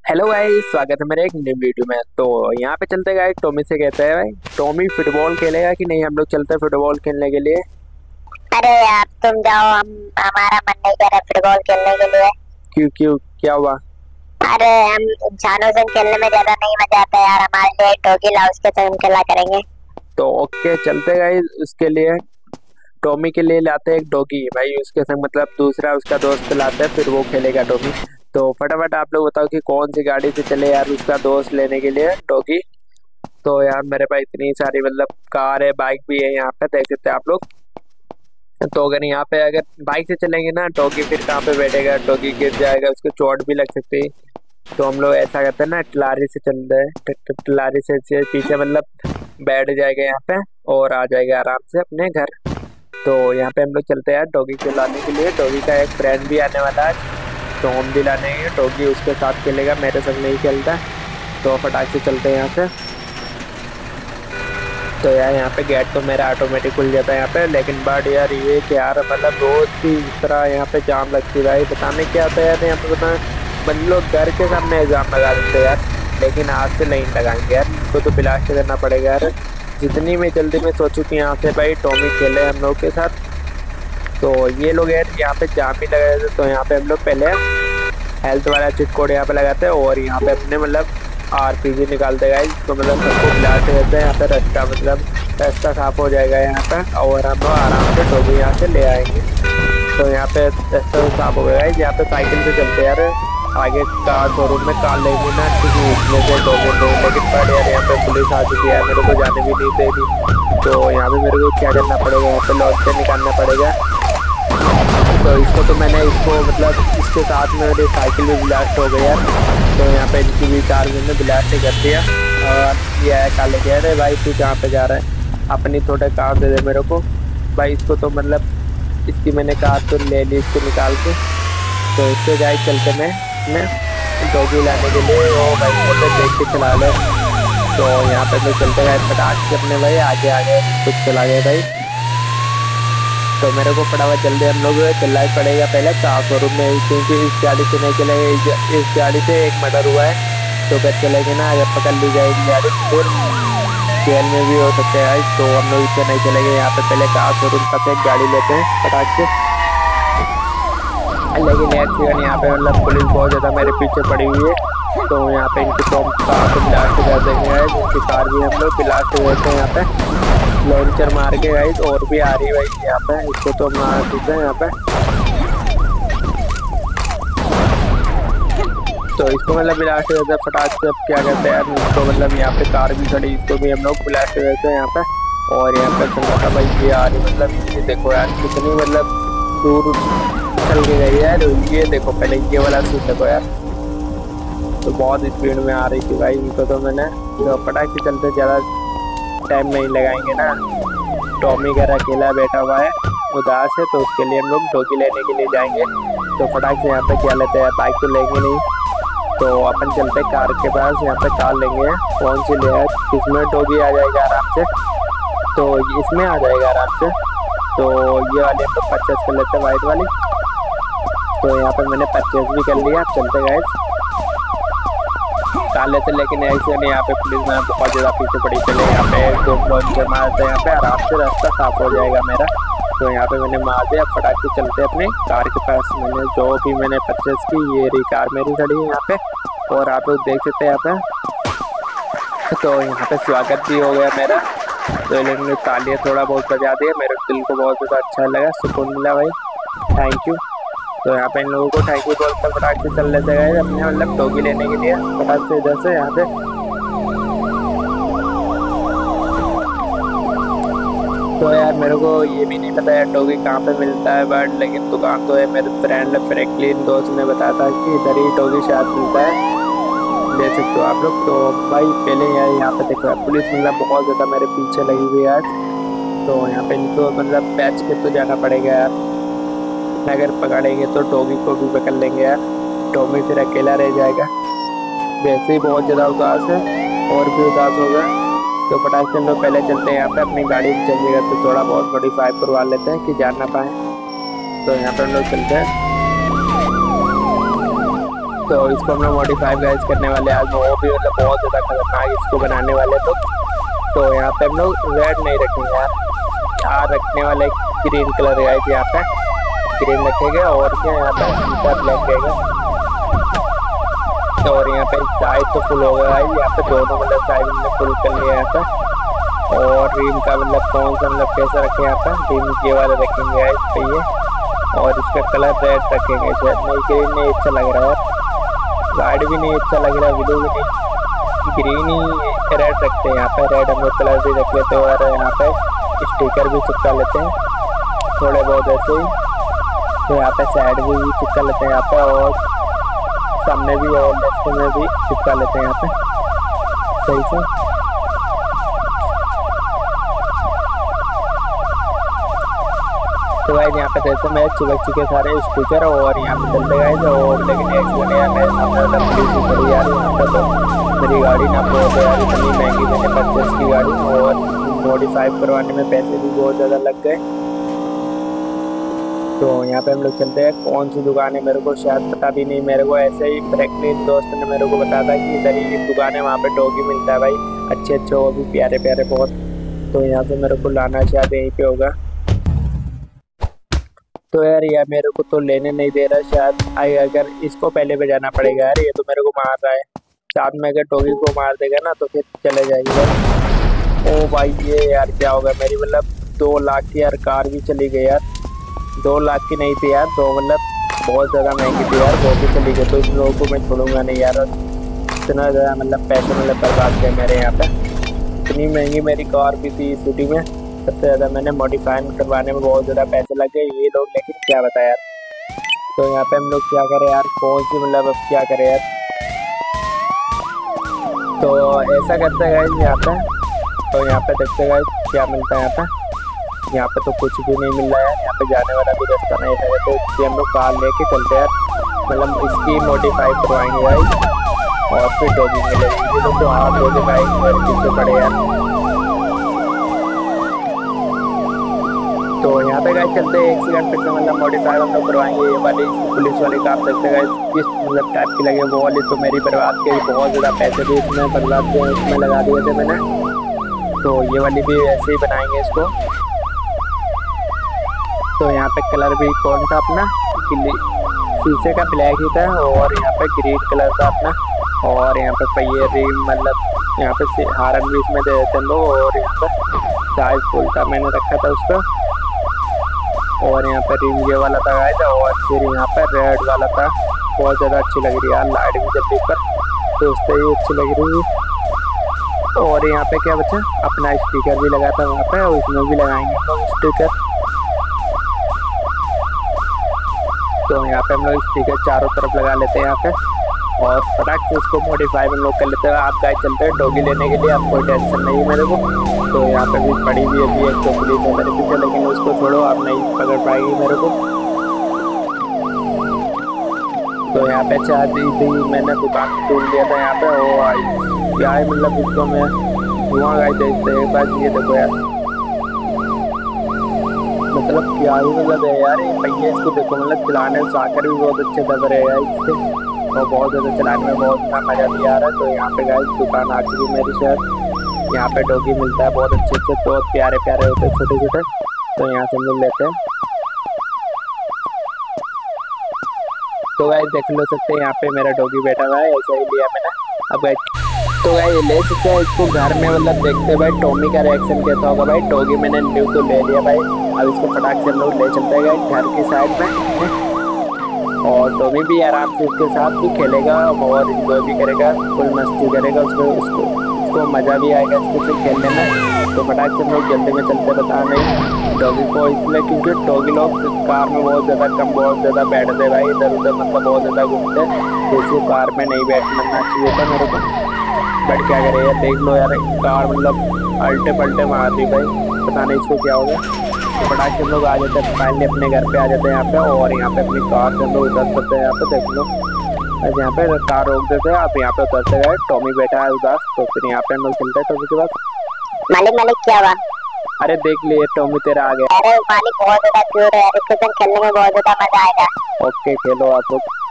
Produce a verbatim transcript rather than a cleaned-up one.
Hello guys, स्वागत है मेरे एक न्यू वीडियो में। तो यहाँ पे चलते गाइस, टॉमी से कहते हैं भाई टॉमी फुटबॉल खेलेगा कि नहीं। हम लोग चलते हैं फुटबॉल खेलने के लिए। अरे यार तुम जाओ। हम हमारा मन नहीं कर रहा फुटबॉल खेलने के लिए। क्यों क्यों क्या हुआ? अरे हम इंसानों से खेलने में ज्यादा नहीं मजा आता यार। हमारे लिए डॉगी लाओ, उसके संग खेला करेंगे। तो ओके चलते गाइस, उसके लिए टॉमी के लिए लाते हैं एक डॉगी भाई। उसके संग मतलब दूसरा उसका दोस्त लाते हैं, फिर वो खेलेगा टॉमी। तो फटाफट आप लोग बताओ कि कौन सी गाड़ी से चले यार उसका दोस्त लेने के लिए डॉगी। तो यार मेरे पास इतनी सारी मतलब कार है, बाइक भी है, यहाँ पे देख सकते हैं आप लोग। तो अगर यहाँ पे अगर बाइक से चलेंगे ना डॉगी, फिर कहाँ पे बैठेगा, डॉगी गिर जाएगा, उसको चोट भी लग सकती है। तो हम लोग ऐसा करते हैं ना, टलारी से चलते हैं। ट- ट- टलारी से से पीछे मतलब बैठ जाएगा यहाँ पे और आ जाएगा आराम से अपने घर। तो यहाँ पे हम लोग चलते हैं डॉगी को लाने के लिए। डॉगी का एक फ्रेंड भी आने वाला है, तो हम भी लाने हैं। डॉगी उसके साथ खेलेगा, मेरे संग नहीं खेलता। तो फटाक से चलते हैं यहाँ से। तो यार यहाँ पे गेट तो मेरा ऑटोमेटिक खुल जाता है यहाँ पे, लेकिन बट यार ये कि यार मतलब रोज की तरह यहाँ पे जाम लगती है भाई। बताने क्या होता है यार यहाँ पे, बता मतलब लोग घर के सामने एग्जाम लगा देते हैं यार, लेकिन आज से लाइन लगाएंगे यार। इनको तो ब्लास्ट करना पड़ेगा यार। जितनी मैं जल्दी में सोचूं कि यहाँ से भाई टॉमी खेले हम लोग के साथ। तो ये लोग यार यहाँ पे जाम भी लगा देते, तो यहाँ पे हम लोग पहले हेल्थ वाला चिट कोड यहाँ पे लगाते हैं और यहाँ पे अपने मतलब आरपीजी निकालते गए। तो मतलब सबको खिलाते रहते हैं यहाँ पे। रास्ता मतलब रास्ता साफ हो जाएगा यहाँ पे और हम लोग आराम से टोबी यहाँ से ले आएंगे। तो यहाँ पे रास्ता तो साफ हो गया है। यहाँ पे साइकिल से चलते यार आगे कार शोरूम में कार लेंगे ना, क्योंकि उसमें से टोबी नहीं। लेकिन बट यार यहाँ पे पुलिस आ चुकी है, मेरे को जाने भी नहीं दे रही। तो यहाँ पे मेरे को क्या करना पड़ेगा, यहाँ पे लॉन्चर निकालना पड़ेगा। तो इसको तो मैंने इसको मतलब इसके साथ में मेरी साइकिल भी ब्लास्ट हो गई यार। तो यहाँ पे इनकी भी कार मैंने ब्लास्ट कर दिया। और ये है काले कह रहे भाई तू कहाँ पे जा रहा है, अपनी थोड़ा कार दे दे मेरे को भाई। इसको तो मतलब इसकी मैंने कार तो ले ली इसको निकाल के। तो इससे जाए चलते मैं मैं डॉगी लाने के लिए। ओ भाई मोटर देख के चला ले। तो यहाँ पे मैं चलते गए फटाक से अपने भाई आगे आगे कुछ चला गया भाई। तो मेरे को फटाफट जल्दी हम लोग चलना ही पड़ेगा पहले कार शोरूम में, क्योंकि इस गाड़ी से नहीं चलेंगे। इस, इस गाड़ी से एक मर्डर हुआ है, तो अगर चलेंगे ना, अगर पकड़ ली जाएगी गाड़ी तो फिर जेल में भी हो सकते हैं। तो हम लोग इससे नहीं चलेंगे। यहाँ पे पहले कार शोरूम तक एक गाड़ी लेते हैं फटाक से। लेकिन एक सेकंड यहाँ पे मतलब पुलिस बहुत ज़्यादा मेरे पीछे पड़ी हुई है। तो यहाँ पे इनकी तो कार को ब्लास्ट कर देंगे गाइस। इनकी कार भी हम लोग ब्लास्ट कर देते हैं यहाँ पे लॉन्चर मार के गाइस। और भी आ रही है भाई यहाँ पे, इसको तो मार देते हैं यहाँ पे। तो इसको मतलब ब्लास्ट कर देते हैं फटाक से। अब क्या कहते हैं इसको, मतलब यहाँ पे कार भी खड़ी, इसको भी हम लोग ब्लास्ट कर देते हैं यहाँ पे। और यहाँ पे चंदा भाई ये आ रही, मतलब ये देखो यार कितनी मतलब दूर चल के गई यार। ये देखो पहले ये वाला सीट देखो यार, तो बहुत स्पीड में आ रही थी भाई। इनको तो मैंने तो फटाक से चलते, ज़्यादा टाइम नहीं लगाएंगे ना। टॉमी घर अकेला बैठा हुआ है उदास है, तो उसके लिए हम लोग डॉगी लेने के लिए जाएंगे। तो फटाक से यहाँ पे क्या लेते हैं, बाइक तो लेंगे नहीं, तो अपन चलते कार के पास। यहाँ पे कार लेंगे, कौन सी ले आए, इसमें डॉगी आ जाएगा आराम से। तो इसमें आ जाएगा आराम से। तो ये वाले हम लोग परचेज कर लेते हैं वाइट वाली। तो यहाँ पे मैंने परचेज भी कर लिया। आप चलते गए कार लेते, लेकिन ऐसे नहीं, यहाँ पे पुलिस में बहुत ज़्यादा पीछे पड़ी। चले यहाँ पे दो लॉन्चर मारते हैं यहाँ पे, आराम से रास्ता साफ हो जाएगा मेरा। तो यहाँ पे मैंने मार दिया, फटाक से चलते अपने कार के पास। मैंने जो भी मैंने परचेज की, ये रही कार मेरी खड़ी है यहाँ पे, और आप लोग देख सकते हैं यहाँ पे। तो यहाँ पे स्वागत भी हो गया मेरा। तो इन्होंने तालियां थोड़ा बहुत बजा दिया, मेरे दिल को बहुत ज़्यादा अच्छा लगा, सुकून मिला भाई, थैंक यू। तो यहाँ पे इन लोगों को थैंक यू बोलते फटाक से चल लेते गए अपने मतलब डॉगी लेने के लिए फटाक से इधर से यहाँ पे। तो यार मेरे को ये भी नहीं पता यार डॉगी कहाँ पे मिलता है, बट लेकिन दुकान तो है। मेरे फ्रेंड फ्रैंकलिन दोस्त ने बताया था कि इधर ही डॉगी शायद मिलता है, ले सकते हो आप लोग। तो भाई पहले यार यहाँ पे देखो पुलिस मतलब बहुत ज़्यादा मेरे पीछे लगी हुई है आज। तो यहाँ पे इनको मतलब पैच के तो जाना पड़ेगा यार, अगर पकड़ेंगे तो डॉगी को भी पकड़ लेंगे यार। टॉमी फिर अकेला रह जाएगा, वैसे ही बहुत ज़्यादा उदास है और भी उदास होगा। तो फटाक से हम लोग पहले चलते हैं यहाँ पे, अपनी गाड़ी में चलिएगा तो थोड़ा बहुत मॉडिफाई करवा लेते हैं कि जान ना पाए। तो यहाँ पर हम लोग चलते हैं। तो इसको हम लोग मॉडिफाई गाइस करने वाले आज वो भी मतलब बहुत ज़्यादा खतरनाक इसको बनाने वाले तो तो यहाँ पे हम लोग रेड नहीं रखेंगे यार, यार रखने वाले ग्रीन कलर गाइस, यहाँ पे ग्रीन रखेंगे और क्या यहाँ पे हल्का ब्लैक रहेगा। तो और यहाँ पे साइज तो फुल हो गया गाइस, यहाँ पे दोनों मतलब साइज हमने फुल कर लिया यहाँ पे। और रिम का मतलब कौन सा मतलब कैसा रखें यहाँ पे, रिम ये वाला रखेंगे गाइस पे ये, और इसका कलर रेड रखेंगे शायद, नहीं ग्रीन नहीं अच्छा लग रहा है, वाइट भी नहीं अच्छा लग रहा है, ब्लू भी नहीं, ग्रीन ही रेड रखते हैं यहाँ पे। रेड हम लोग कलर भी रख लेते हैं और यहाँ पे स्टिकर भी चिपका लेते हैं थोड़े बहुत ऐसे ही। तो यहाँ पे साइड भी, भी चिपका लेते हैं यहाँ पे और सामने भी और लेफ्ट में भी चिपका लेते हैं यहाँ पे सही से। तो गाइस यहाँ पे जैसे मैं चिपक चुके सारे स्टिकर और यहाँ पे चलते गए थे और लेकिन एक्सीडेंट यार मेरे सामने वाला पुलिस भी खड़ी यार यहाँ पे। तो मेरी गाड़ी ना बहुत यार इतनी महंगी मैंने परचेस की गाड़ी और मॉडिफाई करवाने में पैसे भी बहुत ज़्यादा लग गए। तो यहाँ पे हम लोग चलते हैं, कौन सी दुकान है मेरे को शायद पता भी नहीं मेरे को, ऐसे ही फ्रैंकलिन दोस्त ने मेरे को बताया था कि इधर ही दुकान है, वहाँ पे डॉगी मिलता है भाई अच्छे अच्छे, वो भी प्यारे प्यारे बहुत। तो यहाँ पे मेरे को लाना शायद यहीं पे होगा। तो यार यार मेरे को तो लेने नहीं दे रहा शायद, आई अगर इसको पहले पे जाना पड़ेगा यार, ये तो मेरे को मार रहा है। साथ में अगर डॉगी को मार देगा ना तो फिर चले जाएगी। ओ भाई ये यार क्या होगा, मेरी मतलब दो लाख की यार कार भी चली गई यार, दो लाख की नहीं थी यार, दो मतलब बहुत ज़्यादा महंगी थी यार, वो भी चली गई। तो इन लोगों को मैं छोड़ूंगा नहीं यार, इतना ज़्यादा मतलब पैसे मतलब बर्बाद किया मेरे यहाँ पे। इतनी महंगी मेरी कार भी थी सिटी में, सबसे ज़्यादा मैंने मॉडिफाई करवाने में बहुत ज़्यादा पैसे लगे ये लोग, लेकिन क्या बता यार। तो यहाँ पे हम लोग क्या करें यार, कौन सी मतलब अब क्या करें यार। तो ऐसा करते हैं गाइस यहाँ पे, तो यहाँ पे देखते हैं गाइस क्या मिलता है यहाँ पे। यहाँ पे तो कुछ भी नहीं मिल रहा है यार, यहाँ पे जाने वाला भी रास्ता नहीं है। तो इसकी हम लोग कार लेके चलते हैं यार, मतलब इसकी मॉडिफाई करवाएंगे गाइस और फिर डॉगी मिलेगी। ये लोग तो आप लोग गाइस पीछे पड़े यार। तो यहाँ पे गाइस चलते हैं, एक सेकंड फिर से मतलब मॉडिफाई हम लोग करवाएंगे। ये वाली पुलिस वाली कार देखते हैं किस मतलब टाइप की लगे, वो वाली तो मेरी बर्बाद की, बहुत ज़्यादा पैसे भी इसमें बर्बाद किए, इसमें लगा दिए थे मैंने। तो ये वाली भी ऐसे ही बनाएंगे इसको। तो यहाँ पे कलर भी कौन सा अपना शीशे का ब्लैक ही था और यहाँ पे ग्रीन कलर था अपना, और यहाँ पे पहिए रिम मतलब यहाँ पे हारन भी इसमें दे देते लोग। और यहाँ पे साइज फुल था मैंने रखा था उसका, और यहाँ पे रिम ये वाला था गाइस, और फिर यहाँ पे रेड वाला था, बहुत ज़्यादा अच्छी लग रही है यार, लाइट भी जल्दी पर तो उससे ही अच्छी लग रही है। और यहाँ पे क्या बचा, अपना स्टिकर भी लगा था वहाँ पे, और उसमें भी लगाएंगे लोग स्टिकर। तो यहाँ पे हम लोग स्टिकर चारों तरफ लगा लेते हैं यहाँ पे, और फटाक से उसको मॉडिफाई हम लोग कर लेते हैं। आप गाइस चलते हैं डॉगी लेने के लिए, आप कोई टेंशन नहीं है मेरे को। तो यहाँ पे भी पड़ी हुई अभी एक तो पुलिस है मेरे पीछे, लेकिन उसको छोड़ो, आप नहीं पकड़ पाएगी मेरे को। तो यहाँ पे चाय दी थी मैंने, दुकान खोल दिया था यहाँ पे, वो आई क्या है मतलब इसको मैं धुआं गाइस देखते हैं बस। ये देखो यार मतलब क्या ही मतलब है यार, ये पहिए इसको देखो मतलब चलाने में साकर भी बहुत अच्छे दब रहे हैं इससे, और बहुत ज़्यादा चलाने में बहुत ज़्यादा मज़ा भी आ रहा है। तो यहाँ पे गाइस दुकान आ चुकी मेरी शायद, यहाँ पे डॉगी मिलता है बहुत अच्छे अच्छे, बहुत प्यारे प्यारे होते हैं छोटे छोटे। तो यहाँ से हम लोग लेते हैं। तो गाइस देख लो सकते हैं यहाँ पे मेरा डॉगी बैठा हुआ है, ऐसा ही लिया मैंने। अब गाइस तो गाइस ले सकते हैं इसको घर में, मतलब देखते हैं भाई टॉमी का रिएक्शन कैसा होगा। भाई डॉगी मैंने न्यू तो ले लिया भाई, अब इसको फटाक से हम लोग ले चलते हैं घर की साइड में, और टॉमी भी आराम से उसके साथ भी खेलेगा और इंजॉय भी करेगा, फुल मस्ती करेगा, उसको उसको उसको मज़ा भी आएगा इसको से खेलने में। तो फटाक से हम लोग जल्दी में चलते बता नहीं डॉगी को, इसलिए क्योंकि डॉगी लोग कार में बहुत ज़्यादा कम बहुत ज़्यादा बैठते भाई, इधर उधर मतलब बहुत ज़्यादा घूमते, तो इसको कार में नहीं बैठना चाहिए था मेरे को। बट क्या करे यार, देख लो यार कार मतलब अल्टे पलटे मार दी भाई, पता नहीं इसको क्या हो गया। तो फटाक से हम लोग आ जाते हैं फाइनली अपने घर पे आ जाते हैं यहाँ पे, और यहाँ पे अपनी कार से हम लोग उतर सकते हैं यहाँ पे। देख लो बस यहाँ पे कार रोक देते हैं, आप यहाँ पे उतरते गए, टॉमी बैठा है उदास। तो फिर यहाँ पे हम लोग चलते हैं टॉमी के पास। मालिक मालिक क्या हुआ? अरे देख लिए टॉमी तेरा आ गया। अरे मालिक बहुत ज्यादा क्यूट है, इसके संग खेलने में बहुत ज्यादा मजा आएगा। ओके खेलो आप लोग।